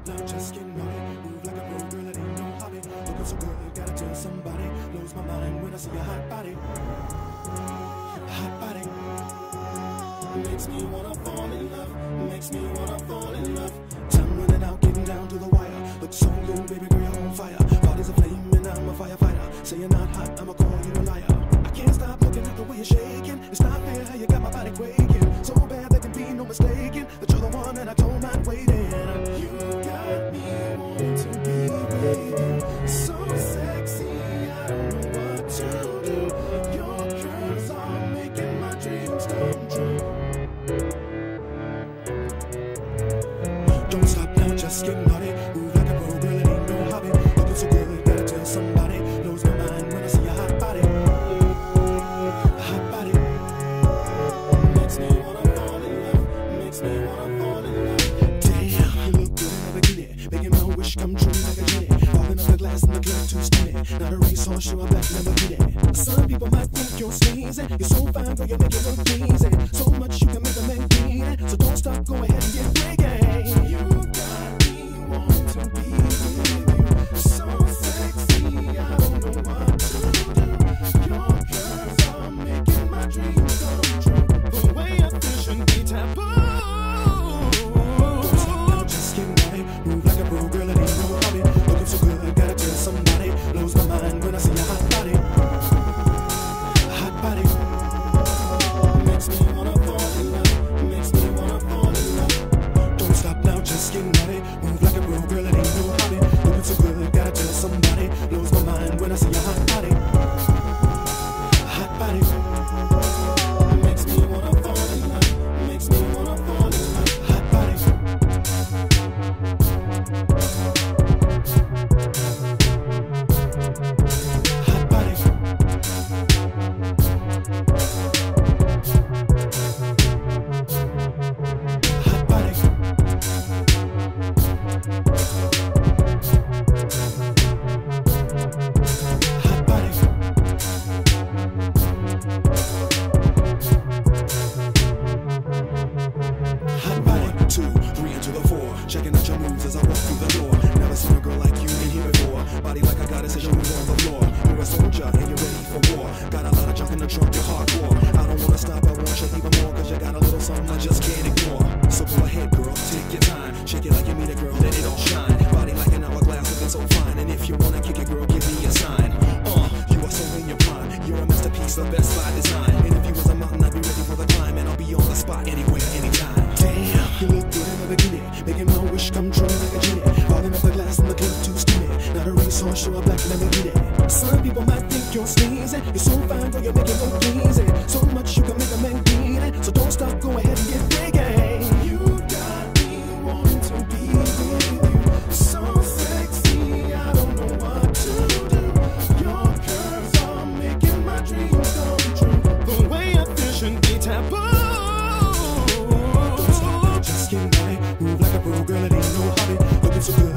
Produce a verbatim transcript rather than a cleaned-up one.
now, just get naughty. Move like a pro girl, it ain't no hobby. Looking so good, gotta tell somebody. Blows my mind when I see a hot body. Hot body makes me wanna fall in love. Makes me wanna fall in love. Time running out, getting down to the wire. Look so good, baby girl, you're on fire. Body's a flame and I'm a firefighter. Say you're not hot, I'ma call you a liar. I can't stop looking at the way you're shaking. It's not fair how you got my body quaking. So bad there can be no mistaking that you're the one and I don't mind waiting. You got me wanting to be with you. So sexy, I don't know what to do. Your curves are making my dreams come true. Don't stop now, just get naughty. Move like a pro girl, it ain't no hobby. Looking so good, gotta tell somebody. Blows my mind when I see a hot body. Hot body makes me wanna fall in love. Makes me wanna fall in love. Damn, you look good in a bikini, making my wish come true like a genie. Falling off the glass in the club too steamy. Not a racehorse, you're a black Lamborghini. Some people might think you're sneezing. You're so fine, girl, you make it look pleasing. So much you can make a man bleed. So don't stop, go ahead and get freaky. You got me wanting to be with you. So sexy, I don't know what to do. Your curves are making my dreams come true. The way I feel shouldn't be taboo. Don't stop now, just get naughty. Move like a pro girl, it ain't no hobby. Looking so good, gotta tell somebody. Blows my mind when I see a hot body. Hot body makes me wanna fall in love. Makes me wanna fall in love. Don't stop now, just get naughty. Move like a pro girl, it ain't no hobby. Looking so good, gotta tell somebody. Blows my mind when I see a hot body. Hot body makes me wanna fall in love. Makes me wanna fall in love. Hot body. Hot body. Hot body. Hot body. Hot body. Two, three into the four. Checking out your moves as I walk through the door. Never seen a girl like you in here before. Body like I got it, says you move on the floor. You're a soldier and you're ready for war. Got a lot of junk in the trunk, you're hardcore. I don't wanna stop, I want you even more. Cause you got a little something I just can't ignore. So go ahead, girl, take your time. Shake it like you meet a girl, let it all shine. Body like an hourglass, looking so fine. And if you wanna kick it, girl, give me a sign. Uh, you are so in your prime. You're a masterpiece, the best by design. And if you was a mountain, I'd be ready for the climb. And I'll be on the spot anywhere, anytime. Damn, you look good in a bikini, making my wish come true like a genie. Falling off the glass in the club too steamy. Not a racehorse, you're a black Lamborghini. Some people might think you're sneezing. You're so fine, girl, you make it look pleasing. So much you can make a man bleed. So don't stop, go ahead and get freaky. You got me wanting to be with you. So sexy, I don't know what to do. Your curves are making my dreams come true. The way I feel shouldn't be taboo. Don't stop now, just get naughty. Move like a pro girl, it ain't no hobby. Looking so good.